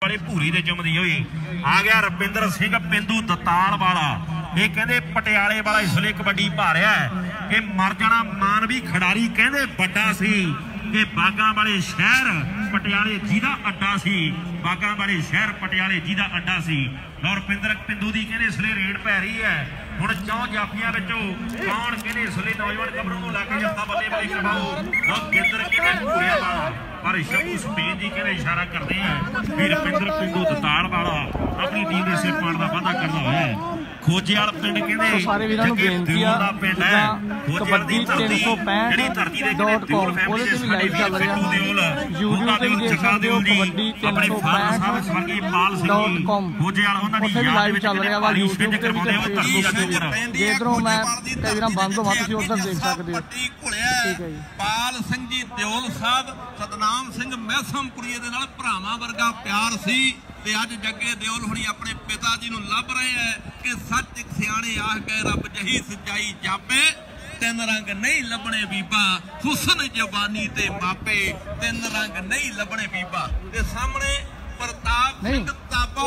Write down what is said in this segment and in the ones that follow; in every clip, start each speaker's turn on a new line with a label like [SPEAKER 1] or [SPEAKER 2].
[SPEAKER 1] वाले भूरी दे जमदी हुई आ गया रविंदर सिंह पिंदू दताल वाला। ये कहते पटियाले वाला इसलिए कबड्डी पा रहा है कि मर जाना मानवी खिडारी कहते बड़ा सी कि बागा वाले शहर पटियाले जिहदा अड्डा सी, बागा वाले शहर पटियाले जिहदा अड्डा सी। और रविंदर पिंदू की कहते इसलिए रेड पै रही है हुण 4 जाफियां विचों कौन कहते इसलिए नौजवान गभरू नूं लग जफ्ता बल्ले बल्ले करवाओ। और गिंदर कहते भूरिया वाला पर शबू स्पेन जी कहते इशारा करते हैं कि रविंदर पिंदू दताल वाला अपनी टीम के सिर पाने का वादा करता है। खोजेवाल पिंड कहते
[SPEAKER 2] सारे वीरां नूं बेनती आ
[SPEAKER 1] पिंड है कबड्डी 365.com ਉਹਦੇ ਤੇ ਵੀ ਲਾਈਵ ਚੱਲ ਰਿਹਾ YouTube ਤੇ ਵੀ ਦੇਖ ਸਕਦੇ ਹੋ ਕਬੱਡੀ 365.com ਉੱਥੇ ਵੀ ਲਾਈਵ ਚੱਲ ਰਿਹਾ ਵਾ YouTube ਤੇ ਵੀ ਜੇ ਇਧਰੋਂ ਮੈਂ ਕਈ ਵੀਰਾਂ ਬੰਦ ਹੋਵਾਂ ਤੁਸੀਂ ਉਧਰ ਦੇਖ ਸਕਦੇ ਹੋ। ਠੀਕ ਹੈ ਜੀ।
[SPEAKER 3] ਪਾਲ ਸਿੰਘ ਜੀ ਦਿਓਲ ਸਾਹਿਬ ਸਤਨਾਮ ਸਿੰਘ ਮਹਿਸਮਪੁਰੀਏ ਦੇ ਨਾਲ ਭਰਾਵਾਂ ਵਰਗਾ ਪਿਆਰ ਸੀ ਤੇ ਅੱਜ ਜੱਗੇ ਦਿਓਲ ਹੁਣੀ ਆਪਣੇ ਪਿਤਾ ਜੀ ਨੂੰ ਲੱਭ ਰਹੇ ਹੈ ਕਿ ਸੱਚ ਸਿਆਣੇ ਆਖ ਕੇ ਰੱਬ ਜਹੀ ਸੱਚਾਈ ਜਾਪੇ। 3 रंग नहीं लभने बीबा हुसन जवानी ते मापे 3 रंग नहीं लभने बीबा ते सामने प्रताप सिंह ताबा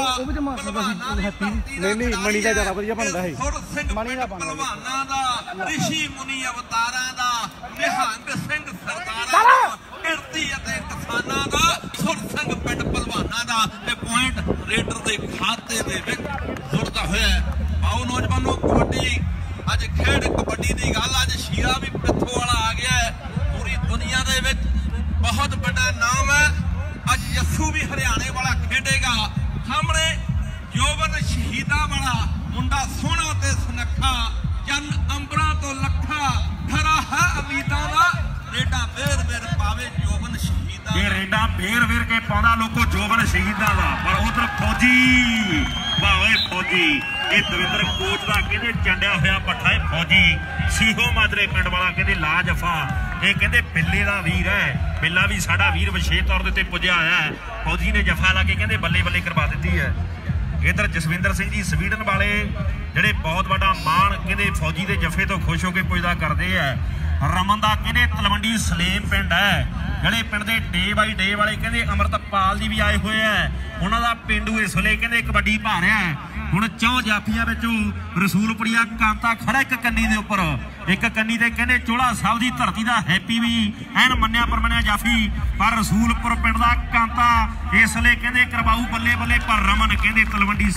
[SPEAKER 2] नहीं मणि का ज्यादा बढ़िया बनता है
[SPEAKER 3] मणि का पहलवाना दा ऋषि मुनि अवतारा दा निहंग सिंह सरदारा दा कीर्ति अते किसाना दा सुर सिंह पिंड पहलवाना दा ते पॉइंट रेडर दे खाते दे विच जुड़दा होया। आओ नौजवानों कबड्डी अज खेड कबड्डी की गल अज शीरा भी पिथों वाला आ गया है पूरी दुनिया दे विच बहुत बड़ा नाम है। अज यस्सू भी हरियाणे वाला खेडेगा सामने जोबन शहीदा वाला मुंडा सोहना ते सुनखा जन अंबरा तो लखा खरा है अमीदा दा रेडा वेर वेर पावे जोबन शहीदा
[SPEAKER 1] ये रेडा वेर वेर के पाउंदा लोको जोबन शहीदा दा पर उधर फौजी वाह फौजी ये दविंदर कोच का कहते चंडिया होया पट्ठा है फौजी सीहो माजरे पिंड वाला कहते लाजफा ये कहते बिल्ले का वीर है बिल्ला भी साडा वीर विशेष तौर पर पुजया है। फौजी ने जफा ला के कहते बल्ले बल्ले करवा दी है। इधर जसविंदर सिंह जी स्वीडन वाले ਜਿਹੜੇ बहुत बड़ा मान कहते फौजी के जफे तो खुश होकर पुजदा करते हैं। रमन का कहते तलवंडी सलेम पिंड है ਜਿਹੜੇ ਪਿੰਡ ਦੇ ਡੇ ਬਾਈ ਡੇ ਵਾਲੇ ਕਹਿੰਦੇ ਅਮਰਤਪਾਲ ਜੀ ਵੀ ਆਏ ਹੋਏ ਆ ਉਹਨਾਂ ਦਾ ਪਿੰਡੂ ਇਸ ਵੇਲੇ ਕਹਿੰਦੇ ਕਬੱਡੀ ਪਾ ਰਿਹਾ ਹੁਣ 4 ਜਾਫੀਆਂ ਵਿੱਚੋਂ ਰਸੂਲਪੁਰੀਆ ਕਾਂਤਾ ਖੜਾ ਇੱਕ ਕੰਨੀ ਦੇ ਉੱਪਰ ਇੱਕ ਕੰਨੀ ਤੇ ਕਹਿੰਦੇ ਚੋਲਾ ਸਾਹਿਬ ਦੀ ਧਰਤੀ ਦਾ ਹੈਪੀ ਵੀ ਐਨ ਮੰਨਿਆ ਪਰਮੰਨਿਆ ਜਾਫੀ ਪਰ ਰਸੂਲਪੁਰ ਪਿੰਡ ਦਾ ਕਾਂਤਾ ਇਸ ਵੇਲੇ ਕਹਿੰਦੇ ਕਰਵਾਊ ਬੱਲੇ ਬੱਲੇ ਪਰ ਰਮਨ ਕਹਿੰਦੇ ਤਲਵੰਡੀ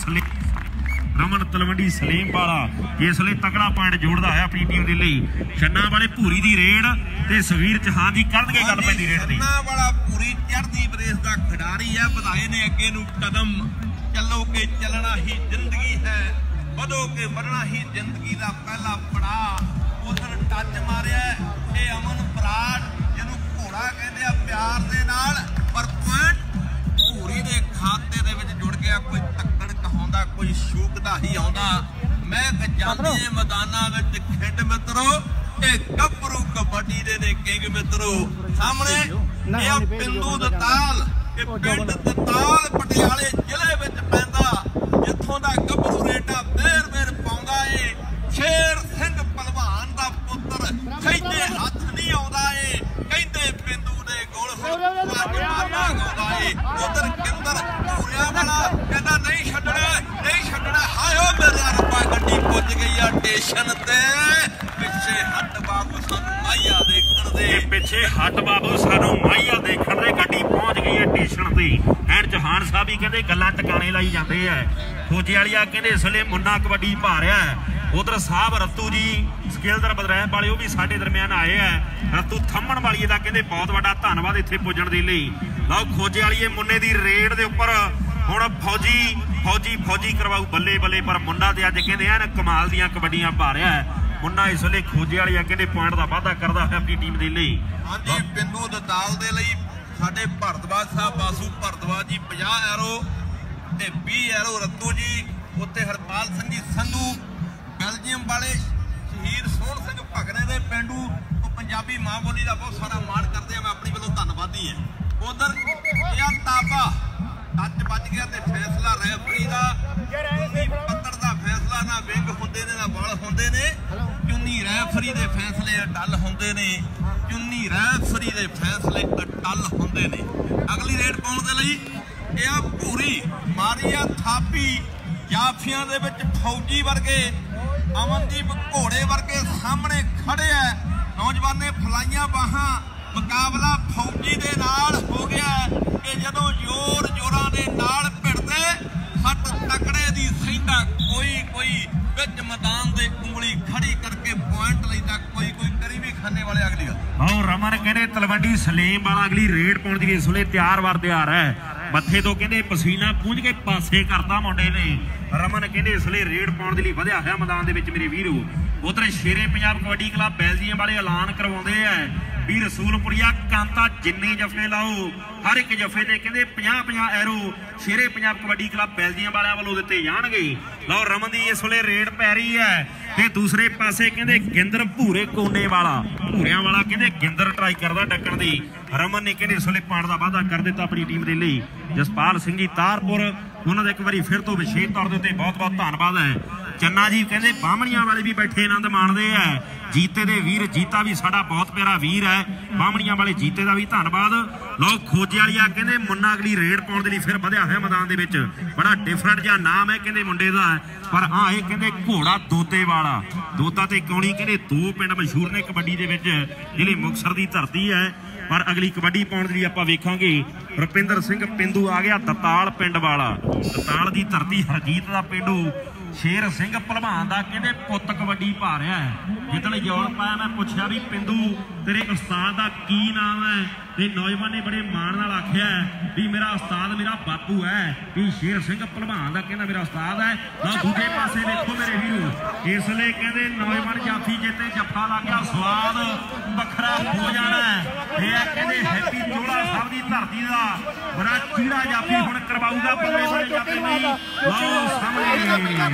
[SPEAKER 1] रमन तलवंडी सलेम वाला इसलिए तगड़ा पॉइंट जोड़ता है अपनी टीम के लिए। छन्ना वाले भूरी की रेड ते सवीर चौहान जी करनगे गल पैंदी रेड दी।
[SPEAKER 3] छन्ना वाला भूरी चढ़दी बरेस दा खिडारी है बधाए ने अगे नूं कदम चलो के चलना ही जिंदगी है बधो के मरना ही जिंदगी दा पहला पड़ाव। उधर टच मारिया ये अमन बराड़ जिन्हों घोड़ा कहते हैं प्यार दे नाल पर पॉइंट भूरी दे खाते दे विच जुड़ गया। कोई तक्कड़ कहाउंदा कोई शूकदा ही आउंदा मैं जांदे मैदानां विच खेड मित्रो ये गभरू कबड्डी दे ने किंग मित्रो सामने ये पिंदू दताल ये पिंड दताल पटियाले जिले विच पैंदा जिथों दा गभरू रेडा बेर बेर पाउंदा ए शेर सिंह पहलवान दा पुੱਤਰ सैदे हथ नहीं आउंदा ए कहंदे पिंदू दे गोल मारना गाउंदा ए उधर किंदर भूरिया वाला कहंदा नहीं छड्डना हाय ओ मेरा रब्बा गड्डी पुੱਜ गई आ स्टेशन ते पिछे हट बाबू सानू माइया देखण दे
[SPEAKER 1] पिछे हट बाबू सानू माइया देखण दे गड्डी पहुंच गई है स्टेशन ते। एंड चौहान साहब भी कहंदे गल्लां टकाने लाई जांदे है। फौजी वालिया कहंदे इस वेले मुन्ना कबड्डी पा रहा है। उधर साहब रत्तू जी स्केलदर बदरैब वाले भी साडे दरम्यान आए है। रत्तू थम्मण वाली दा कहंदे बहुत बड़ा धन्नवाद इत्थे पुजण दे लई। लओ खोजे वालीए मुन्ने दी रेड दे उपर हुण फौजी करवाऊ बल्ले बल्ले पर मुन्ना ते अज कहंदे हैं कमाल दियां कबड्डियां पा रहा है। मुन्ना इस वेले खोजे वालिया कहंदे पॉइंट दा वाधा करदा है अपनी टीम दे लई।
[SPEAKER 3] हां जी पिंडू दताल दे लई साडे भरतवाज साहब बासू भरतवाज जी 50 एरो ते 20 एरो रत्तू जी उत्ते हरपाल सिंह जी संधू बेल्जियम वाले शहीद सोहन सिंह भगने दे पेंडू पंजाबी मां बोली का बहुत सारा मान करते हैं मैं अपनी वालों धन्नवादी है। उधर ताबा टच बच गया ते फैसला रेफरी का पत्थर का फैसला ना विंग होंदे ने ना बल होंदे ने चुन्नी रेफरी दे फैसले अटल होंदे ने चुन्नी रेफरी दे फैसले अटल होंदे ने। अगली रेड पाउण दे लई ਇਹ ਆ ਭੂਰੀ ਮਾਰੀ ਆ ਥਾਪੀ ਜਾਫੀਆਂ ਦੇ ਵਿੱਚ ਫੌਜੀ ਵਰਗੇ ਅਮਨਦੀਪ ਘੋੜੇ ਵਰਗੇ ਸਾਹਮਣੇ ਖੜੇ ਆ ਨੌਜਵਾਨੇ ਫਲਾਈਆਂ ਬਾਹਾਂ ਮੁਕਾਬਲਾ ਫੌਜੀ ਦੇ ਨਾਲ ਹੋ ਗਿਆ ਕਿ ਜਦੋਂ ਜ਼ੋਰਾਂ ਦੇ ਨਾਲ ਭਿੜਦੇ ਸੱਟ ਤਕੜੇ ਦੀ ਸਹਿੰਦਾ ਕੋਈ ਵਿੱਚ ਮੈਦਾਨ ਦੇ ਉਂਗਲੀ ਖੜੀ ਕਰਕੇ ਪੁਆਇੰਟ ਲੈਂਦਾ ਕੋਈ ਕਰੀ ਵੀ ਖਾਨੇ ਵਾਲੇ ਅਗਲੀ ਗੱਲ
[SPEAKER 1] ਰਮਨ ਕਹਿੰਦੇ ਤਲਵੰਡੀ ਸਲੇਮ ਵਾਲਾ ਅਗਲੀ ਰੇਡ ਪਾਉਣ ਦੀ ਇਸ ਵੇਲੇ ਤਿਆਰ ਹੈ ਮੱਥੇ ਤੋਂ ਕਹਿੰਦੇ ਪਸੀਨਾ ਪੂੰਝ ਕੇ ਪਾਸੇ ਕਰਦਾ ਮੁੰਡੇ ਨੇ ਰਮਨ ਕਹਿੰਦੇ ਇਸ ਵੇਲੇ ਰੇਡ ਪਾਉਣ ਦੇ ਲਈ ਵਧਿਆ ਹੋਇਆ ਮੈਦਾਨ ਦੇ ਵਿੱਚ ਮੇਰੇ ਵੀਰੋ ਉਧਰ ਸ਼ੇਰੇ ਪੰਜਾਬ ਕਬੱਡੀ ਕਲੱਬ ਬੈਲਜੀਅਮ ਵਾਲੇ ਐਲਾਨ ਕਰਵਾਉਂਦੇ ਆ ਵੀ ਰਸੂਲਪੁਰੀਆ ਕਾਂਤਾ ਜਿੰਨੇ ਜਫੇ ਲਾਓ ਹਰ ਇੱਕ ਜਫੇ ਤੇ ਕਹਿੰਦੇ 50-50 euro Shere Punjab Kabaddi Club Belgium ਵਾਲਿਆਂ ਵੱਲੋਂ ਦਿੱਤੇ ਜਾਣਗੇ ਲਓ ਰਮਨ ਦੀ ਇਸ ਵੇਲੇ ਰੇਡ ਪੈ ਰਹੀ ਹੈ ਤੇ ਦੂਸਰੇ ਪਾਸੇ ਕਹਿੰਦੇ ਗਿੰਦਰ ਭੂਰੇ ਕੋਨੇ ਵਾਲਾ ਭੂਰਿਆਂ ਵਾਲਾ ਕਹਿੰਦੇ ਗਿੰਦਰ ਟਰਾਈ ਕਰਦਾ ਡੱਕਣ ਦੀ ਰਮਨ ਨੇ ਕਹਿੰਦੇ ਇਸ ਵੇਲੇ ਪਾਣ ਦਾ ਵਾਅਦਾ ਕਰ ਦਿੱਤਾ ਆਪਣੀ ਟੀਮ ਦੇ ਲਈ ਜਸਪਾਲ ਸਿੰਘ ਜੀ ਤਾਰਪੁਰ ਉਹਨਾਂ ਦਾ ਇੱਕ ਵਾਰੀ ਫਿਰ ਤੋਂ ਵਿਸ਼ੇਸ਼ ਤੌਰ ਦੇ ਉੱਤੇ ਬਹੁਤ ਧੰਨਵਾਦ ਹੈ ਚੰਨਾ ਜੀ ਕਹਿੰਦੇ ਬਾਹਮਣੀਆਂ ਵਾਲੇ ਵੀ ਬੈਠੇ ਆਨੰਦ ਮਾਣਦੇ ਆ ਜੀਤੇ ਦੇ ਵੀਰ ਜੀਤਾ ਵੀ ਸਾਡਾ ਬਹੁਤ ਪਿਆਰਾ ਵੀਰ ਹੈ ਬਾਹਮਣੀਆਂ ਵਾਲੇ ਜੀਤੇ ਦਾ ਵੀ ਧੰਨਵਾਦ ਲਓ ਖੋਜੇ ਵਾਲੀਆ ਕਹਿੰਦੇ ਮੁੰਨਾ ਅਗਲੀ ਰੇਡ ਪਾਉਣ ਦੇ ਲਈ ਫਿਰ ਵਧਿਆ ਹੋਇਆ ਮੈਦਾਨ ਦੇ ਵਿੱਚ ਬੜਾ ਡਿਫਰੈਂਟ ਜਿਹਾ ਨਾਮ ਹੈ ਕਹਿੰਦੇ ਮੁੰਡੇ ਦਾ ਪਰ ਹਾਂ ਇਹ ਕਹਿੰਦੇ ਘੋੜਾ ਦੋਤੇ ਵਾਲਾ ਦੋਤਾ ਤੇ ਕੌਣੀ ਕਹਿੰਦੇ ਦੋ ਪਿੰਡ ਮਸ਼ਹੂਰ ਨੇ ਕਬੱਡੀ ਦੇ ਵਿੱਚ ਜਿਹੜੀ ਮੁਕਤਸਰ ਦੀ ਧਰਤੀ ਹੈ ਪਰ ਅਗਲੀ ਕਬੱਡੀ ਪਾਉਣ ਦੇ ਲਈ ਆਪਾਂ ਵੇਖਾਂਗੇ ਰੁਪਿੰਦਰ ਸਿੰਘ ਪਿੰਦੂ ਆ ਗਿਆ ਦਤਾਲ ਪਿੰਡ ਵਾਲਾ ਦਤਾਲ ਦੀ ਧਰਤੀ ਹਰਜੀਤ ਦਾ ਪਿੰਡੂ ਸ਼ੇਰ ਸਿੰਘ ਭਲਵਾਨ ਦਾ ਕਹਿੰਦੇ ਪੁੱਤ ਕਬੱਡੀ ਪਾ ਰਿਹਾ ਜਿੱਦਣ ਜੋੜ ਪਾਇਆ ਮੈਂ ਪੁੱਛਿਆ ਵੀ ਪਿੰਦੂ ਤੇਰੇ ਉਸਤਾਦ ਦਾ ਕੀ ਨਾਮ ਹੈ ਤੇ ਨੌਜਵਾਨ ਨੇ ਬੜੇ ਮਾਣ ਨਾਲ ਆਖਿਆ ਵੀ ਮੇਰਾ ਉਸਤਾਦ ਮੇਰਾ ਬਾਪੂ ਹੈ ਵੀ ਸ਼ੇਰ ਸਿੰਘ ਭਲਵਾਨ ਦਾ ਕਹਿੰਦਾ ਮੇਰਾ ਉਸਤਾਦ ਹੈ ਨਾ ਦੂਜੇ ਪਾਸੇ ਵੇਖੋ ਮੇਰੇ ਵੀਰੋ ਇਸ ਲਈ ਕਹਿੰਦੇ ਨੌਜਵਾਨ ਜਾਫੀ ਜਿੱਤੇ ਜੱਫਾ ਲੱਗ ਗਿਆ ਸਵਾਦ ਵੱਖਰਾ ਹੋ ਜਾਣਾ ਇਹ ਕਹਿੰਦੇ ਹੈਪੀ ਚੋਲਾ ਸਾਹਿਬ ਦੀ ਧਰਤੀ ਦਾ ਬੜਾ ਚੀੜਾ ਜਾਫੀ ਹੁਣ ਕਰਵਾਊਗਾ ਬੱਲੇ ਬੱਲੇ ਜਾਫੀ ਨਹੀਂ ਲਓ ਸਾਹਮਣੇ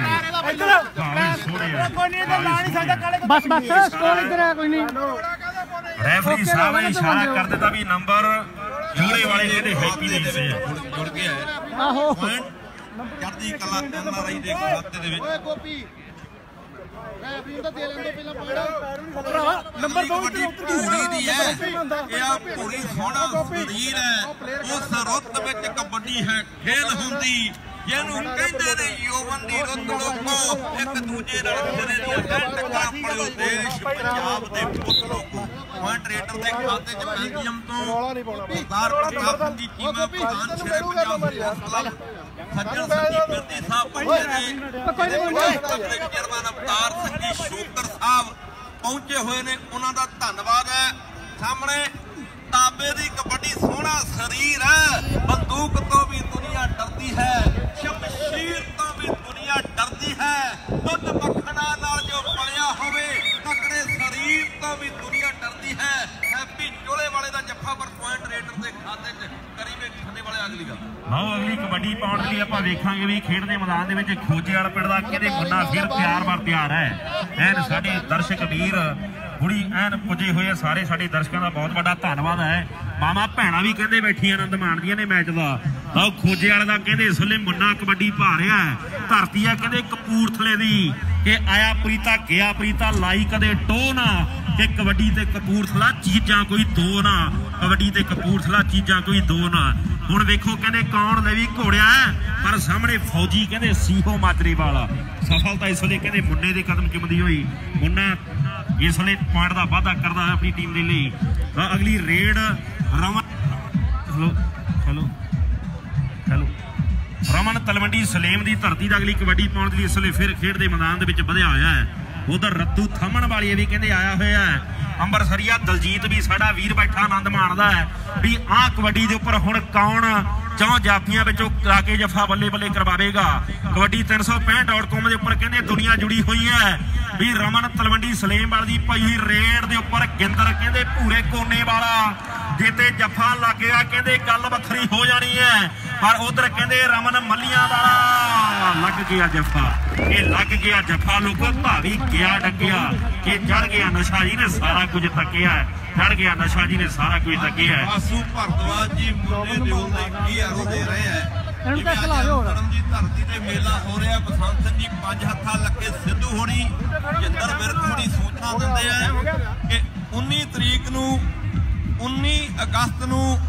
[SPEAKER 2] ਬਸ ਸਕੋਰ ਇੱਧਰ ਹੈ ਕੋਈ ਨਹੀਂ
[SPEAKER 1] ਰੈਫਰੀ ਸਾਹਿਬ ਨੇ ਇਸ਼ਾਰਾ ਕਰ ਦਿੱਤਾ ਵੀ ਨੰਬਰ ਜੋੜੇ ਵਾਲੇ ਜਿਹੜੇ ਹੈਪੀ ਦੇ ਹਿੱਸੇ ਆ
[SPEAKER 3] ਜੁੜ ਗਿਆ
[SPEAKER 2] ਆਹੋ
[SPEAKER 3] ਚੜ੍ਹਦੀ ਕਲਾ NRI ਦੇ ਖਾਤੇ ਦੇ ਵਿੱਚ ਓਏ ਗੋਪੀ ਰੈਫਰੀ ਨੂੰ ਤਾਂ ਦੇ ਲੈਂਦੇ ਪਹਿਲਾਂ ਭਰਾ ਨੰਬਰ 2 ਪੂਰੀ ਦੀ ਹੈ ਇਹ ਆ ਪੂਰੀ ਸੋਹਣਾ ਸਰੀਰ ਹੈ ਉਸ ਰੁੱਤ ਵਿੱਚ ਕਬੱਡੀ ਹੈ ਖੇਲ ਹੁੰਦੀ ਜਿਹਨੂੰ ਕਹਿੰਦੇ ਨੇ ਯੋਵਨ ਦੀ ਰੁੱਤ ਲੋਕੋ ਇੱਕ ਦੂਜੇ ਨਾਲ ਸਿਰੇ ਦੀਆਂ ਟੱਕਰਾਂ ਪੜਿਓ ਦੇਸ਼ ਪੰਜਾਬ ਦੇ ਪੁੱਤ ਲੋਕੋ ਪੁਆਇੰਟ ਰੇਟਰ ਦੇ ਖਾਤੇ 'ਚ ਬੈਲਜੀਅਮ ਤੋਂ ਸਰਦਾਰ ਪੰਜਾਬ ਦੀ ਟੀਮਾਂ ਪ੍ਰਧਾਨ ਸ਼ੇਰੇ ਪੰਜਾਬ ਸੱਜਣ ਸੰਦੀਪ ਬਿਰਦੀ ਸਾਹਿਬ ਪਹੁੰਚੇ ਨੇ public chairman Avtar Singh ji shocker ਸਾਹਿਬ ਪਹੁੰਚੇ ਹੋਏ ਨੇ ਉਹਨਾਂ ਦਾ ਧੰਨਵਾਦ ਹੈ ਸਾਹਮਣੇ ਤਾਬੇ ਦੀ ਕਬੱਡੀ ਸੋਹਣਾ ਸਰੀਰ ਹੈ ਬੰਦੂਕ ਤੋਂ ਵੀ ਦੁਨੀਆ ਡਰਦੀ ਹੈ ਸ਼ਮਸ਼ੀਰ ਤੋਂ ਵੀ ਦੁਨੀਆ ਡਰਦੀ ਹੈ ਦੁੱਧ ਮੱਖਣਾ ਨਾਲ ਜੋ ਪਲਿਆ ਹੋਵੇ ਤਕੜੇ ਸਰੀਰ ਤੋਂ ਵੀ ਦੁਨੀਆ ਡਰਦੀ ਹੈ ਹੈਪੀ ਚੋਲੇ ਵਾਲੇ ਦਾ ਜੱਫਾ ਪਰ ਪੁਆਇੰਟ ਰੇਟਰ ਦੇ ਖਾਤੇ 'ਚ ਕਰੀਵੇ ਖਾਨੇ ਵਾਲੇ ਅਗਲੀ ਗੱਲ
[SPEAKER 1] ਆਓ ਅਗਲੀ ਕਬੱਡੀ ਪਾਉਣ ਲਈ ਆਪਾਂ ਵੇਖਾਂਗੇ ਵੀ ਖੇਡ ਦੇ ਮੈਦਾਨ ਦੇ ਵਿੱਚ ਖੋਜੇ ਵਾਲਾ ਪਿੰਡ ਦਾ ਕਹਿੰਦੇ ਮੁੰਡਾ ਫਿਰ ਤਿਆਰ ਹੈ ਐਨ ਸਾਡੇ ਦਰਸ਼ਕ ਵੀਰ ਹੁਣੀ ਐਨ ਪੁੱਜੇ ਹੋਏ ਸਾਰੇ ਸਾਡੇ ਦਰਸ਼ਕਾਂ ਦਾ ਬਹੁਤ ਵੱਡਾ ਧੰਨਵਾਦ ਹੈ ਮਾਮਾ ਭੈਣਾਂ ਵੀ ਕਹਿੰਦੇ ਬੈਠੀਆਂ ਆਨੰਦ ਮਾਣਦੀਆਂ ਨੇ ਮੈਚ ਦਾ ਤਾਂ ਖੋਜੇ ਵਾਲੇ ਦਾ ਕਹਿੰਦੇ ਇਸ ਵੇਲੇ ਮੁੰਨਾ ਕਬੱਡੀ ਪਾ ਰਿਹਾ ਧਰਤੀ ਆ ਕਹਿੰਦੇ ਕਪੂਰਥਲੇ ਦੀ ਕਿ ਆਇਆ ਪ੍ਰੀਤਾ ਗਿਆ ਪ੍ਰੀਤਾ ਲਾਈ ਕਦੇ ਟੋ ਨਾ ਕਿ ਕਬੱਡੀ ਤੇ ਕਪੂਰਥਲਾ ਚੀਜ਼ਾਂ ਕੋਈ ਦੋ ਨਾ ਕਬੱਡੀ ਤੇ ਕਪੂਰਥਲਾ ਚੀਜ਼ਾਂ ਕੋਈ ਦੋ ਨਾ ਹੁਣ ਵੇਖੋ ਕਹਿੰਦੇ ਕੌਣ ਲੈਵੀ ਘੋੜਿਆ ਪਰ ਸਾਹਮਣੇ ਫੌਜੀ ਕਹਿੰਦੇ ਸੀਹੋ ਮਾਜਰੇ ਵਾਲਾ ਸਫਲਤਾ ਇਸ ਵੇਲੇ ਕਹਿੰਦੇ ਮੁੰਨੇ ਦੇ ਕਦਮ ਚੁੰਮਦੀ ਹੋਈ ਮੁੰਨਾ ਇਸ ਵੇਲੇ ਪੁਆਇੰਟ ਦਾ ਵਾਅਦਾ ਕਰਦਾ ਹੈ ਆਪਣੀ ਟੀਮ ਦੇ ਲਈ ਅਗਲੀ ਰੇਡ ਰਮਨ ਤਲਵੰਡੀ ਸਲੇਮ ਦੀ ਧਰਤੀ ਦਾ ਅਗਲੀ ਕਬੱਡੀ ਪਾਉਣ ਦੇ ਲਈ ਇਸ ਵੇਲੇ ਫਿਰ ਖੇਡ ਦੇ ਮੈਦਾਨ ਦੇ ਵਿੱਚ ਵਧਿਆ ਹੋਇਆ ਹੈ ਉਧਰ ਰੱਤੂ ਥੰਮਣ ਵਾਲੀ ਵੀ ਕਹਿੰਦੇ ਆਇਆ ਹੋਇਆ ਹੈ ਅੰਬਰਸਰੀਆ ਦਲਜੀਤ ਵੀ ਸਾਡਾ ਵੀਰ ਬੈਠਾ ਆਨੰਦ ਮਾਣਦਾ ਹੈ ਵੀ ਆਹ ਕਬੱਡੀ ਦੇ ਉੱਪਰ ਹੁਣ ਕੌਣ ਚੌਂ ਜਾਫੀਆਂ ਵਿੱਚੋਂ ਕਰਾ ਕੇ ਜਫਾ ਬੱਲੇ ਬੱਲੇ ਕਰਵਾਵੇਗਾ ਕਬੱਡੀ 365.com ਦੇ ਉੱਪਰ ਕਹਿੰਦੇ ਦੁਨੀਆ ਜੁੜੀ ਹੋਈ ਹੈ ਵੀ ਰਮਨ ਤਲਵੰਡੀ ਸਲੇਮ ਵਾਲੀ ਦੀ ਪਈ ਰੇਡ ਦੇ ਉੱਪਰ ਗਿੰਦਰ ਕਹਿੰਦੇ ਭੂਰੇ ਕੋਨੇ ਵਾਲਾ ਜਿੱਤੇ ਜਫਾ ਲੱਗ ਗਿਆ ਕਹਿੰਦੇ ਗੱਲ ਵੱਖਰੀ ਹੋ ਜਾਣੀ ਹੈ ਪਰ ਉਧਰ ਕਹਿੰਦੇ ਰਮਨ ਮੱਲੀਆਂ ਵਾਲਾ ਲੱਗ ਗਿਆ ਜਫਾ ਇਹ ਲੱਗ ਗਿਆ ਜਫਾ ਲੋਕੋ ਭਾਵੀ ਗਿਆ ਡੱਕਿਆ ਕਿ ਚੜ ਗਿਆ ਨਸ਼ਾ ਜੀ ਨੇ ਸਾਰਾ ਕੁਝ ਤੱਕਿਆ ਚੜ ਗਿਆ ਨਸ਼ਾ ਜੀ ਨੇ ਸਾਰਾ ਕੁਝ ਤੱਕਿਆ
[SPEAKER 3] ਆਸੂ ਭਰਦਵਾਜ ਜੀ ਮੁੰਡੇ ਦਿਓ ਦੇ ਕੀ ਆਰੋ ਦੇ ਰਹੇ ਹੈ ਇਹਨੂੰ ਤਾਂ ਖਿਲਾਓ ਧਰਮ ਦੀ ਧਰਤੀ ਤੇ ਮੇਲਾ ਹੋ ਰਿਹਾ ਬਸੰਤ ਸਿੰਘ ਜੀ ਪੰਜ ਹੱਥਾਂ ਲੱਗੇ ਸਿੱਧੂ ਹੋਣੀ ਜਿੰਦਰ ਵਿਰਕ ਹੋਣੀ ਸੂਚਨਾ ਦਿੰਦੇ ਆ ਕਿ 19 ਤਰੀਕ ਨੂੰ 19 ਅਗਸਤ ਨੂੰ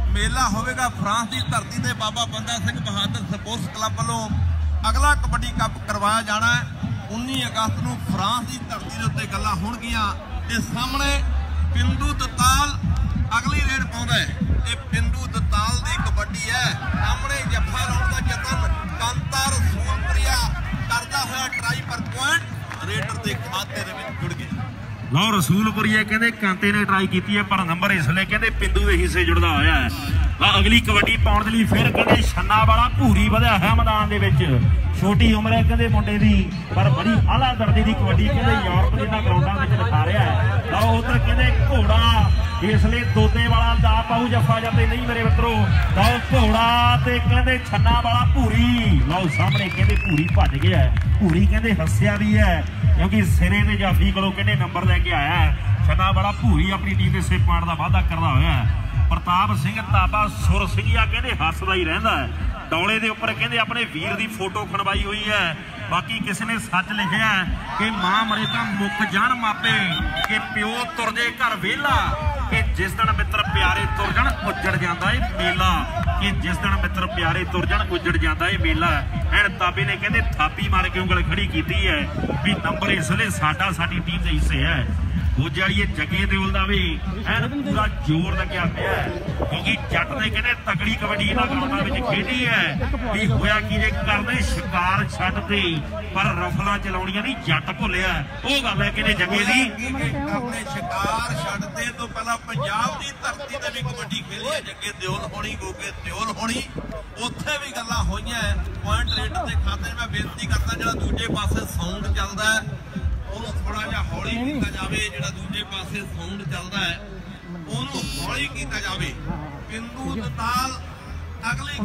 [SPEAKER 3] ਮੇਲਾ ਹੋਵੇਗਾ ਫਰਾਂਸ ਦੀ ਧਰਤੀ ਤੇ ਬਾਬਾ ਬੰਦਾ ਸਿੰਘ ਬਹਾਦਰ ਸਪੋਰਟਸ ਕਲੱਬ ਵੱਲੋਂ ਅਗਲਾ ਕਬੱਡੀ ਕੱਪ ਕਰਵਾਇਆ ਜਾਣਾ ਹੈ 19 ਅਗਸਤ ਨੂੰ ਫਰਾਂਸ ਦੀ ਧਰਤੀ ਦੇ ਉੱਤੇ ਗੱਲਾਂ ਹੋਣਗੀਆਂ। ਤੇ ਸਾਹਮਣੇ ਪਿੰਡੂ ਦਤਾਲ ਅਗਲੀ ਰੇਡ ਪਾਉਂਦਾ ਹੈ। ਇਹ ਪਿੰਡੂ ਦਤਾਲ ਦੀ ਕਬੱਡੀ ਹੈ। ਸਾਹਮਣੇ ਜੱਫਾ ਲਾਉਣ ਦਾ ਯਤਨ ਕਾਂਤਾ ਰਸੂਲਪੁਰੀਆ ਕਰਦਾ ਹੋਇਆ ਟਰਾਈ ਪਰ ਪੁਆਇੰਟ ਰੇਡਰ ਦੇ ਖਾਤੇ ਦੇ ਵਿੱਚ ਜੁੜ ਗਿਆ।
[SPEAKER 1] ਲਓ ਰਸੂਲਪੁਰੀਆ ਕਹਿੰਦੇ ਕਾਂਤੇ ਨੇ ਟਰਾਈ ਕੀਤੀ ਹੈ ਪਰ ਨੰਬਰ ਇਸ ਲਈ ਕਹਿੰਦੇ ਪਿੰਡੂ ਦੇ ਹਿੱਸੇ ਜੁੜਦਾ ਹੋਇਆ ਹੈ। ਅਗਲੀ ਕਬੱਡੀ ਪਾਉਣ ਦੇ ਲਈ ਫਿਰ ਕਹਿੰਦੇ ਛੰਨਾ ਵਾਲਾ ਭੂਰੀ ਵਧਿਆ ਹੋਇਆ ਮੈਦਾਨ ਦੇ ਵਿੱਚ। ਛੋਟੀ ਉਮਰ ਹੈ ਕਹਿੰਦੇ ਮੁੰਡੇ ਦੀ ਪਰ ਬੜੀ ਆਲਾ ਦਰਜੇ ਦੀ ਕਬੱਡੀ ਕਹਿੰਦੇ ਯੂਰਪ ਦੇ ਗਰਾਊਂਡਾਂ ਵਿੱਚ ਦਿਖਾ ਰਿਹਾ ਹੈ। ਲਓ ਉਧਰ ਕਹਿੰਦੇ ਘੋੜਾ ਇਸ ਲਈ ਦੋਦੇ ਵਾਲਾ ਦਾ ਪਾਉ ਜੱਫਾ ਜਾਂਦੇ ਨਹੀਂ ਮੇਰੇ ਮਿੱਤਰੋ। ਲਓ ਘੋੜਾ ਤੇ ਕਹਿੰਦੇ ਛੰਨਾ ਵਾਲਾ ਭੂਰੀ। ਲਓ ਸਾਹਮਣੇ ਕਹਿੰਦੇ ਭੂਰੀ ਭੱਜ ਗਿਆ। ਭੂਰੀ ਕਹਿੰਦੇ ਹੱਸਿਆ ਵੀ ਹੈ ਕਿਉਂਕਿ ਸਿਰੇ ਤੇ ਜਾਫੀ ਕੋਲੋਂ ਕਹਿੰਦੇ ਨੰਬਰ ਲੈ ਕੇ ਆਇਆ। ਛੰਨਾ ਵਾਲਾ ਭੂਰੀ ਆਪਣੀ ਟੀਮ ਦੇ ਸਿਰ ਪਾਉਣ ਦਾ ਵਾਅਦਾ ਕਰਦਾ ਹੋਇਆ। ਪ੍ਰਤਾਪ ਸਿੰਘ ਤਾਬਾ ਸੁਰ ਸਿੰਘੀਆ ਕਹਿੰਦੇ ਹੱਸਦਾ ਹੀ ਰਹਿੰਦਾ ਹੈ। ਡੌਲੇ ਦੇ ਉੱਪਰ ਕਹਿੰਦੇ ਆਪਣੇ ਵੀਰ ਦੀ ਫੋਟੋ ਖਣਵਾਈ ਹੋਈ ਹੈ। ਬਾਕੀ ਕਿਸੇ ਨੇ ਸੱਚ ਲਿਖਿਆ ਕਿ ਮਾਂ ਮਰੇ ਤਾਂ ਮੁੱਕ ਜਾਣ ਮਾਪੇ ਕਿ ਪਿਓ ਤੁਰ ਜੇ ਘਰ ਵਿਹਲਾ ਕਿ ਜਿਸ ਦਿਨ ਮਿੱਤਰ ਪਿਆਰੇ ਤੁਰ ਜਾਣ ਉੱਜੜ ਜਾਂਦਾ ਏ ਮੇਲਾ। ਕਿ ਜਿਸ ਦਿਨ ਮਿੱਤਰ ਪਿਆਰੇ ਤੁਰ ਜਾਣ ਉੱਜੜ ਜਾਂਦਾ ਏ ਮੇਲਾ। ਐਨ ਤਾਬੇ ਨੇ ਕਹਿੰਦੇ ਥਾਪੀ ਮਾਰ ਕੇ ਉਂਗਲ ਖੜੀ ਕੀਤੀ ਹੈ ਵੀ ਨੰਬਰ ਇਸ ਵੇਲੇ ਸਾਡੀ ਟੀਮ ਦੇ ਹਿੱਸੇ ਹੈ। ਗੋਜੇ ਵਾਲੀ ਜੱਗੇ ਦਿਓਲ ਦਾ ਵੀ ਐਨ ਪੂਰਾ ਜ਼ੋਰ ਲੱਗਿਆ ਪਿਆ ਕਿਉਂਕਿ ਜੱਟ ਨੇ ਕਹਿੰਦੇ ਤਕੜੀ ਕਬੱਡੀ ਇਹਨਾਂ ਗਰਾਊਂਡਾਂ ਵਿੱਚ ਖੇਡੀ ਹੈ। ਵੀ ਹੋਇਆ ਕੀ ਜੇ ਕਰਦੇ ਸ਼ਿਕਾਰ ਛੱਡਦੇ ਪਰ ਰਫਲਾਂ ਚਲਾਉਣੀਆਂ ਨਹੀਂ ਜੱਟ ਭੁੱਲਿਆ। ਉਹ ਗੱਲ ਹੈ ਕਹਿੰਦੇ ਜੱਗੇ ਦੀ
[SPEAKER 3] ਆਪਣੇ ਸ਼ਿਕਾਰ ਛੱਡਦੇ ਤੋਂ ਪਹਿਲਾਂ ਪੰਜਾਬ ਦੀ ਧਰਤੀ ਤੇ ਵੀ ਕਬੱਡੀ ਖੇਲੀ ਹੈ। ਜੱਗੇ ਦਿਓਲ ਹੋਣੀ ਗੋਗੇ ਦਿਓਲ ਹੋਣੀ ਉੱਥੇ ਵੀ ਗੱਲਾਂ ਹੋਈਆਂ। ਪੁਆਇੰਟ ਰੇਡਰ ਦੇ ਖਾਤੇ ਮੈਂ ਬੇਨਤੀ ਕਰਦਾ ਜਿਹੜਾ ਦੂਜੇ ਪਾਸੇ ਸਾਊਂਡ ਚੱਲਦਾ ਹੈ ਉਹਨੂੰ ਥੋੜਾ ਜਿਹਾ ਹੌਲੀ ਕੀਤਾ ਜਾਵੇ। ਜਿਹੜਾ ਦੂਜੇ ਪਾਸੇ ਸਾਊਂਡ ਚੱਲਦਾ ਹੈ ਉਹਨੂੰ ਹੌਲੀ ਕੀਤਾ ਜਾਵੇ। ਪਿੰਡੂ ਦਤਾਲ ਅਗਲੀ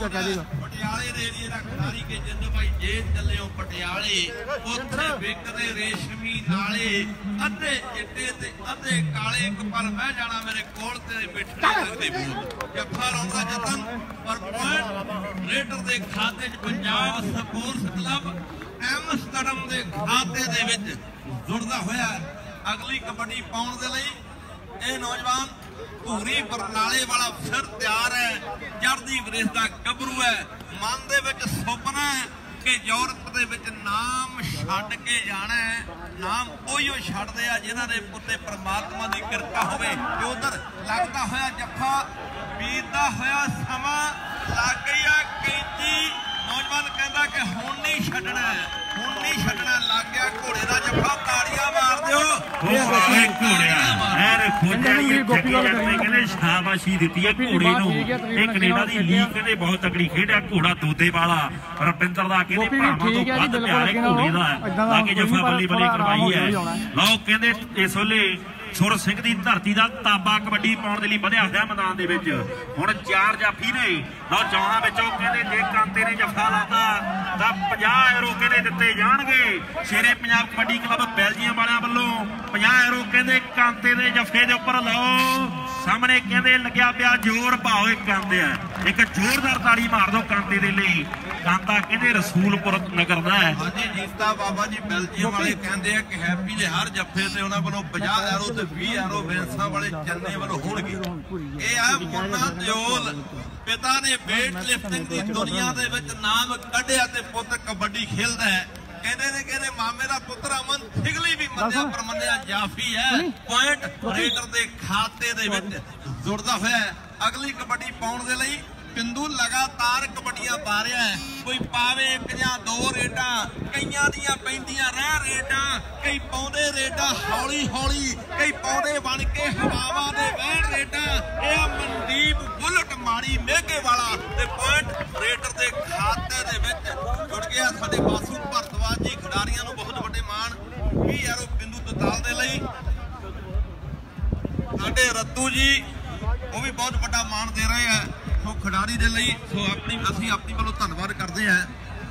[SPEAKER 3] ਪਟਿਆਲੇ ਦੇ ਏਰੀਏ ਦਾ ਖਿਡਾਰੀ ਕੇ ਜਿੰਦ ਭਾਈ ਜੇ ਚੱਲਿਓ ਪਟਿਆਲੇ ਉੱਥੇ ਵਿਕਦੇ ਰੇਸ਼ਮੀ ਨਾਲੇ ਅੱਧੇ ਚਿੱਟੇ ਤੇ ਅੱਧੇ ਕਾਲੇ ਇੱਕ ਪਲ ਬਹਿ ਜਾਣਾ ਮੇਰੇ ਕੋਲ ਤੇ ਮਿੱਠੇ ਲੱਗਦੇ ਬੋਲ ਜੱਫਾ ਲਾਉਂਦਾ ਯਤਨ ਪਰ ਪੁਆਇੰਟ ਰੇਡਰ ਦੇ ਖਾਤੇ 'ਚ ਪੰਜਾਬ ਸਪੋਰਟਸ ਕਲੱਬ ਐਮਸਟਰਡਮ ਦੇ ਖਾਤੇ ਦੇ ਵਿੱਚ ਜੁੜਦਾ ਹੋਇਆ। ਅਗਲੀ ਕਬੱਡੀ ਪਾਉਣ ਦੇ ਲਈ ਇਹ ਨੌਜਵਾਨ ਭੂਰੀ ਬਰਨਾਲੇ ਵਾਲਾ ਫਿਰ ਤਿਆਰ ਹੈ। ਚੜ੍ਹਦੀ ਵਰੇਸ ਦਾ ਗੱਭਰੂ ਹੈ। ਮਨ ਦੇ ਵਿੱਚ ਸੁਪਨਾ ਹੈ ਕਿ ਯੂਰਪ ਦੇ ਵਿੱਚ ਨਾਮ ਛੱਡ ਕੇ ਜਾਣਾ ਹੈ। ਨਾਮ ਉਹੀਓ ਛੱਡਦੇ ਆ ਜਿਨ੍ਹਾਂ ਦੇ ਉੱਤੇ ਪ੍ਰਮਾਤਮਾ ਦੀ ਕਿਰਪਾ ਹੋਵੇ। ਤੇ ਉਧਰ ਲੱਗਦਾ ਹੋਇਆ ਜੱਫਾ ਬੀਤਦਾ ਹੋਇਆ ਸਮਾਂ ਲੱਗ ਗਈ ਆ ਕੈਂਚੀ। ਨੌਜਵਾਨ ਕਹਿੰਦਾ ਕਿ ਹੁਣ ਨਹੀਂ ਛੱਡਣਾ ਹੁਣ ਨਹੀਂ ਛੱਡਣਾ। ਲੱਗ ਗਿਆ ਘੋੜੇ ਦਾ ਜੱਫਾ ਤਾੜੀਆਂ ਮਾਰ ਦਿਓ। ਕਹਿੰਦੇ ਸ਼ਾਬਾਸ਼ੀ ਦਿੱਤੀ ਹੈ ਘੋੜੇ ਨੂੰ। ਇਹ ਕੈਨੇਡਾ ਦੀ ਲੀਗ ਕਹਿੰਦੇ ਬਹੁਤ ਤਕੜੀ ਖੇਡਿਆ। ਘੋੜਾ ਦੋਦੇ ਵਾਲਾ ਰੁਪਿੰਦਰ ਦਾ ਕਹਿੰਦੇ ਭਰਾਵਾਂ ਤੋਂ ਵੱਧ ਪਿਆਰੇ ਘੋੜੇ ਦਾ ਤਾਂ ਕਿ ਜੱਫਾ ਬੱਲੀ ਬੱਲੀ ਕਰਵਾਈ ਹੈ। ਲਓ ਕਹਿੰਦੇ ਇਸ ਵੇਲੇ ਸੁਰ ਸਿੰਘ ਦੀ ਧਰਤੀ ਦਾ ਤਾਬਾ ਕਬੱਡੀ ਪਾਉਣ ਦੇ ਲਈ ਵਧਿਆ ਹੋਇਆ ਮੈਦਾਨ ਦੇ ਵਿੱਚ। ਹੁਣ 4 ਜਾਫੀ ਨੇ ਨੌਜਵਾਨਾਂ ਵਿੱਚੋਂ ਕਹਿੰਦੇ ਜੇ ਕਾਂਤੇ ਨੇ ਜੱਫਾ ਲਾਤਾ ਤਾਂ 50 ਯੂਰੋ ਕਹਿੰਦੇ ਦਿੱਤੇ ਜਾਣਗੇ। ਸ਼ੇਰੇ ਪੰਜਾਬ ਕਬੱਡੀ ਕਲੱਬ ਬੈਲਜੀਅਮ ਵਾਲਿਆਂ ਵੱਲੋਂ 50 ਯੂਰੋ ਕਹਿੰਦੇ ਕਾਂਤੇ ਦੇ ਜੱਫੇ ਦੇ ਉੱਪਰ। ਲਓ ਸਾਹਮਣੇ ਕਹਿੰਦੇ ਲੱਗਿਆ ਪਿਆ ਜ਼ੋਰ ਭਾਓ ਇੱਕ ਕਾਂਤੇ ਆ। ਇੱਕ ਜ਼ੋਰਦਾਰ ਤਾੜੀ ਮਾਰ ਦਿਓ ਕਾਂਤੇ ਦੇ ਲਈ। ਕਾਂਤਾ ਕਹਿੰਦੇ ਰਸੂਲਪੁਰ ਨਗਰ ਦਾ ਹੈ। ਹਾਂਜੀ ਜੀਤਾ ਬਾਬਾ ਜੀ ਬੈਲਜੀਅਮ ਵਾਲੇ ਕਹਿੰਦੇ ਆ ਕਿ ਹੈਪੀ ਦੇ ਹਰ ਜੱਫੇ ਤੇ ਉਹਨਾਂ ਵੱਲੋਂ 50 ਯੂਰੋ ਤੇ 20 ਯੂਰੋ ਬੈਂਸਾਂ ਵਾਲੇ ਚੰਨੇ ਵੱਲੋਂ ਹੋਣਗੇ। ਇਹ ਆ ਮੁੰਨਾ ਦਿਓਲ ਪਿਤਾ ਨੇ ਵੇਟ ਲਿਫਟਿੰਗ ਦੀ ਦੁਨੀਆ ਦੇ ਵਿੱਚ ਨਾਮ ਕੱਢਿਆ ਤੇ ਪੁੱਤ ਕਬੱਡੀ ਖੇਲਦਾ ਹੈ। ਕਹਿੰਦੇ ਮਾਮੇ ਦਾ ਪੁੱਤਰ ਅਮਨ ਥਿਗਲੀ ਵੀ ਮੰਨਿਆ ਪਰ ਮੰਨਿਆ ਜਾਫੀ ਹੈ। ਪੁਆਇੰਟ ਰੇਡਰ ਦੇ ਖਾਤੇ ਦੇ ਵਿੱਚ ਜੁੜਦਾ ਹੋਇਆ। ਅਗਲੀ ਕਬੱਡੀ ਪਾਉਣ ਦੇ ਲਈ ਪਿੰਡੂ ਲਗਾਤਾਰ ਕਬੱਡੀਆਂ ਪਾ ਰਿਹਾ ਹੈ। ਕੋਈ ਪਾਵੇ 1 ਜਾਂ 2 ਰੇਡਾਂ ਕਈਆਂ ਦੀਆਂ ਪੈਂਦੀਆਂ ਰਹਿ ਰੇਡਾਂ ਕਈ ਪਾਉਂਦੇ ਰੇਡਾਂ ਹੌਲੀ ਹੌਲੀ ਕਈ ਪਾਉਂਦੇ ਬਣ ਕੇ ਹਵਾਵਾਂ ਦੇ ਵਹਿਣ ਰੇਡਾਂ। ਇਹ ਮਨਦੀਪ ਬੁਲਟ ਮਾੜੀ ਮੇਘੇ ਵਾਲਾ ਤੇ ਪੁਆਇੰਟ ਰੇਡਰ ਦੇ ਖਾਤੇ ਦੇ ਵਿੱਚ ਜੁੜ ਗਿਆ। ਸਾਡੇ ਬਾਸੂ ਭਰਤਵਾਜ ਜੀ ਖਿਡਾਰੀਆਂ ਨੂੰ ਬਹੁਤ ਵੱਡੇ ਮਾਣ 20 ਯੂਰੋ ਪਿੰਡੂ ਦਤਾਲ ਦੇ ਲਈ। ਸਾਡੇ ਰੱਤੂ ਜੀ ਉਹ ਵੀ ਬਹੁਤ ਵੱਡਾ ਮਾਣ ਦੇ ਰਹੇ ਆ ਸੋ ਖਿਡਾਰੀ ਦੇ ਲਈ। ਸੋ ਅਸੀਂ ਆਪਣੀ ਵੱਲੋਂ ਧੰਨਵਾਦ ਕਰਦੇ ਹਾਂ।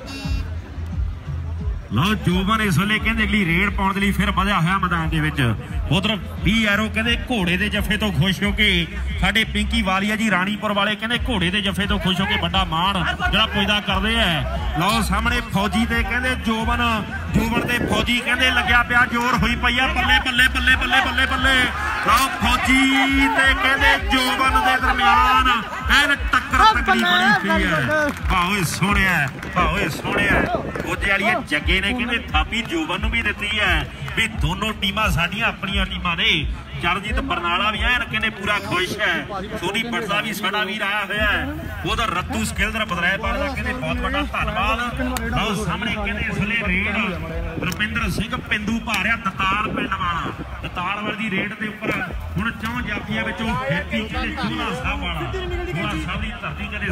[SPEAKER 1] ਲਓ ਜੋਬਨ ਇਸ ਵੇਲੇ ਕਹਿੰਦੇ ਅਗਲੀ ਰੇਡ ਪਾਉਣ ਦੇ ਲਈ ਫਿਰ ਵਧਿਆ ਹੋਇਆ ਮੈਦਾਨ ਦੇ ਵਿੱਚ। ਉਧਰ 20 ਯੂਰੋ ਕਹਿੰਦੇ ਘੋੜੇ ਦੇ ਜੱਫੇ ਤੋਂ ਖੁਸ਼ ਹੋ ਕੇ ਸਾਡੇ ਪਿੰਕੀ ਵਾਲੀਆ ਜੀ ਰਾਣੀਪੁਰ ਵਾਲੇ ਕਹਿੰਦੇ ਘੋੜੇ ਦੇ ਜੱਫੇ ਤੋਂ ਖੁਸ਼ ਹੋ ਕੇ ਵੱਡਾ ਮਾਣ ਜਿਹੜਾ ਪੁੱਜਦਾ ਕਰਦੇ ਆ। ਲਓ ਸਾਹਮਣੇ ਫੌਜੀ ਤੇ ਕਹਿੰਦੇ ਜੋਬਨ ਦੇ ਫੌਜੀ ਕਹਿੰਦੇ ਲੱਗਿਆ ਪਿਆ ਜ਼ੋਰ ਹੋਈ ਪਈ ਆ। ਬੱਲੇ ਬੱਲੇ ਬੱਲੇ ਬੱਲੇ ਬੱਲੇ ਬੱਲੇ ਲਓ ਫੌਜੀ ਤੇ ਕਹਿੰਦੇ ਜੋਬਨ ਦੇ ਦਰਮਿਆਨ ਐਨ ਟੱਕਰ ਤਕੜੀ ਬਣੀ ਪਈ ਹੈ। ਓਏ ਸੋਹਣਿਆ ਓਏ ਸੋਹਣਿਆ ਉਹਦੇ ਵਾਲੀ ਜੱਗੇ ਨੇ ਕਹਿੰਦੇ ਥਾਪੀ ਜੋਬਨ ਨੂੰ ਵੀ ਦਿੱਤੀ ਹੈ ਵੀ ਦੋਨੋਂ ਟੀਮਾਂ ਸਾਡੀਆਂ ਆਪਣੀਆਂ ਟੀਮਾਂ ਨੇ। ਚਰਨਜੀਤ ਬਰਨਾਲਾ ਵੀ ਐਨ ਕਹਿੰਦੇ ਪੂਰਾ ਖੁਸ਼ ਹੈ। ਸੋਨੀ ਪਟਦਾ ਵੀ ਸਾਡਾ ਵੀਰ ਆਇਆ ਹੋਇਆ ਹੈ। ਉਹਦਾ ਰੱਤੂ ਸਕੇਲਦਰ ਬਦਲਾਇਆਪਾਲ ਦਾ ਕਹਿੰਦੇ ਬਹੁਤ ਵੱਡਾ ਧੰਨਵਾਦ। ਲਓ ਸਾਹਮਣੇ ਕਹਿੰਦੇ ਇਸ ਵੇਲੇ ਰੇਡ ਰੁਪਿੰਦਰ ਸਿੰਘ ਪਿੰਦੂ ਪਾ ਰਿਹਾ ਦਤਾਲ ਪਿੰਡ ਵਾਲਾ। ਦਤਾਲ ਵਾਲੀ ਦੀ ਰੇਡ ਦੇ ਉੱਪਰ ਹੁਣ ਚੌਂ ਜਾਫੀਆਂ ਵਿੱਚੋਂ ਖੇਤੀ ਕਹਿੰਦੇ ਚੋਲਾ ਸਾਹਿਬ ਵਾਲਾ ਚੋਲਾ ਸਾਹਿਬ ਦੀ ਧਰਤੀ ਕਹਿੰਦੇ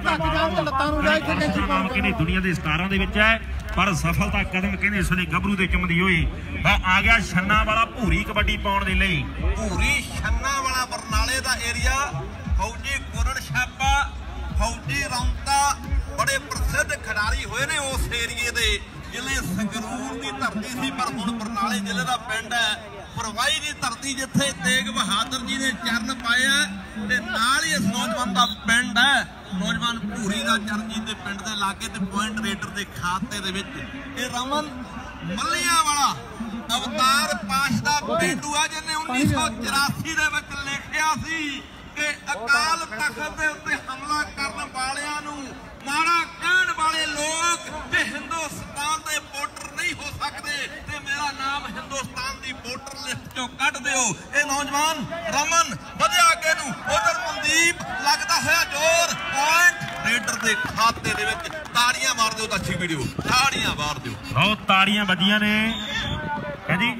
[SPEAKER 1] ਕਹਿੰਦੇ ਦੁਨੀਆ ਦੇ ਸਟਾਰਾਂ ਦੇ ਵਿੱਚ ਹੈ ਪਰ ਸਫਲਤਾ ਕਦਮ ਕਹਿੰਦੇ ਇਸ ਵੇਲੇ ਗੱਭਰੂ ਦੇ ਚੁੰਮਦੀ ਹੋਈ ਆ ਗਿਆ ਛੰਨਾ ਵਾਲਾ ਭੂਰੀ ਕਬੱਡੀ ਪਾਉਣ ਦੇ ਲਈ।
[SPEAKER 3] ਭੂਰੀ ਛੰਨਾ ਵਾਲਾ ਬਰਨਾਲੇ ਦਾ ਏਰੀਆ ਫੌਜੀ ਗੁਰਨ ਛਾਪਾ ਫੌਜੀ ਰੌਂਤਾ ਬੜੇ ਪ੍ਰਸਿੱਧ ਖਿਡਾਰੀ ਹੋਏ ਨੇ ਉਸ ਏਰੀਏ ਦੇ। ਜ਼ਿਲ੍ਹੇ ਸੰਗਰੂਰ ਦੀ ਧਰਤੀ ਸੀ ਪਰ ਹੁਣ ਬਰਨਾਲੇ ਜ਼ਿਲ੍ਹੇ ਦਾ ਪਿੰਡ ਹੈ। ਪਰਵਾਈ ਦੀ ਧਰਤੀ ਜਿੱਥੇ ਤੇਗ ਬਹਾਦਰ ਜੀ ਨੇ ਚਰਨ ਪਾਇਆ ਤੇ ਨਾਲ ਹੀ ਇਸ ਨੌਜਵਾਨ ਦਾ ਪਿੰਡ ਹੈ। ਨੌਜਵਾਨ ਭੂਰੀ ਦਾ ਚਰਨਜੀਤ ਦੇ ਪਿੰਡ ਦੇ ਲਾਗੇ ਤੇ ਪੁਆਇੰਟ ਰੇਡਰ ਦੇ ਖਾਤੇ ਦੇ ਵਿੱਚ ਇਹ ਰਮਨ ਮੱਲੀਆਂ ਵਾਲਾ ਅਵਤਾਰ ਪਾਸ਼ ਦਾ ਪਿੰਡੂ ਆ ਜਿਹਨੇ 1984 ਦੇ ਵਿੱਚ ਲਿਖਿਆ ਸੀ ਕਿ ਅਕਾਲ ਤਖਤ ਦੇ ਉੱਤੇ ਹਮਲਾ ਕਰਨ ਵਾਲਿਆਂ ਨੂੰ ਮਾੜਾ ਕਹਿਣ ਵਾਲੇ ਲੋਕ ਤੇ ਹਿੰਦੁਸਤਾਨ ਦੇ ਵੋਟਰ ਨਹੀਂ ਹੋ ਸਕਦੇ ਤੇ ਮੇਰਾ ਨਾਮ ਹਿੰਦੁਸਤਾਨ ਦੀ ਵੋਟਰ ਲਿਸਟ ਚੋਂ ਕੱਢ ਦਿਓ। ਇਹ ਨੌਜਵਾਨ ਰਮਨ ਵਧਿਆ ਅੱਗੇ ਨੂੰ ਉਧਰ ਮਨਦੀਪ ਲੱਗਦਾ ਹੋਇਆ ਜ਼ੋਰ ਪੁਆਇੰਟ ਰੇਡਰ ਦੇ ਖਾਤੇ ਦੇ ਵਿੱਚ। ਤਾੜੀਆਂ ਮਾਰ ਦਿਓ ਅੱਛੀ ਵੀਡੀਓ ਤਾੜੀਆਂ ਮਾਰ ਦਿਓ।
[SPEAKER 1] ਬਹੁਤ ਤਾੜੀਆਂ ਵੱਜੀਆਂ ਨੇ ਕਹਿੰਦੀ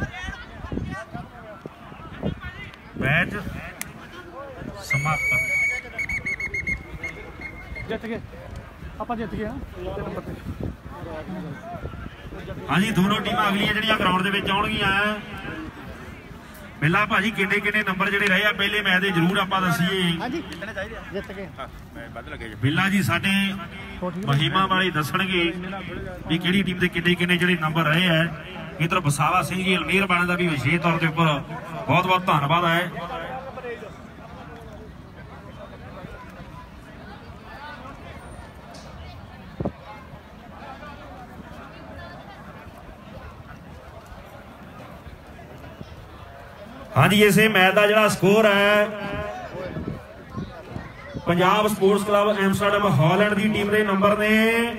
[SPEAKER 1] ਮੈਚ ਸਮਾਪਤ।
[SPEAKER 2] ਜਿੱਤ ਗਏ ਆਪਾਂ ਜਿੱਤ ਗਏ 3 ਨੰਬਰ ਤੇ।
[SPEAKER 1] ਹਾਂਜੀ ਦੋਨੋਂ ਟੀਮਾਂ ਅਗਲੀਆਂ ਜਿਹੜੀਆਂ ਗਰਾਊਂਡ ਦੇ ਵਿੱਚ ਆਉਣਗੀਆਂ। ਪਹਿਲਾਂ ਭਾਜੀ ਕਿੰਨੇ ਕਿੰਨੇ ਨੰਬਰ ਜਿਹੜੇ ਰਹੇ ਆ ਪਹਿਲੇ ਮੈਚ ਦੇ ਜ਼ਰੂਰ ਆਪਾਂ ਦੱਸੀਏ।
[SPEAKER 2] ਹਾਂਜੀ ਜਿੱਤ ਗਏ
[SPEAKER 1] ਬਿੱਲਾ ਜੀ ਸਾਡੇ ਮਹੀਮਾ ਵਾਲੇ ਦੱਸਣਗੇ ਵੀ ਕਿਹੜੀ ਟੀਮ ਦੇ ਕਿੰਨੇ ਕਿੰਨੇ ਜਿਹੜੇ ਨੰਬਰ ਰਹੇ ਆ। ਇਧਰ ਬਸਾਵਾ ਸਿੰਘ ਜੀ ਅਲਮੇਰ ਵਾਲਿਆਂ ਦਾ ਵੀ ਵਿਸ਼ੇਸ਼ ਤੌਰ ਦੇ ਉੱਪਰ ਬਹੁਤ ਬਹੁਤ ਧੰਨਵਾਦ ਹੈ। ਹਾਂਜੀ ਇਸੇ ਮੈਚ ਦਾ ਜਿਹੜਾ ਸਕੋਰ ਹੈ Punjab Sports Club Amsterdam Holland ਦੀ ਟੀਮ ਦੇ ਨੰਬਰ ਨੇ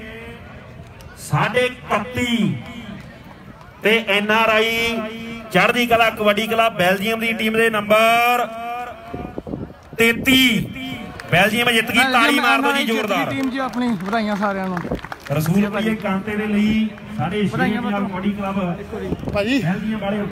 [SPEAKER 1] 31.5 ਤੇ NRI Chardi Kala Kabaddi Club Belgium ਦੀ ਟੀਮ ਦੇ ਨੰਬਰ 33। ਬੈਲਜੀਅਮ ਜਿੱਤ ਗਈ। ਤਾੜੀ ਮਾਰ ਦਿਓ ਜੀ ਜ਼ੋਰਦਾਰ
[SPEAKER 2] ਟੀਮ ਜੀ ਆਪਣੀ ਵਧਾਈਆਂ ਸਾਰਿਆਂ ਨੂੰ।
[SPEAKER 1] ਰਸੂਲਪੁਰੀਏ ਕਾਂਤੇ ਦੇ ਲਈ ਸਾਡੇ ਸ਼੍ਰੀ ਪੰਜਾਬ ਕਬੱਡੀ ਕਲੱਬ
[SPEAKER 2] ਭਾਜੀ
[SPEAKER 1] ਬੈਲਜੀਅਮ ਵਾਲੇ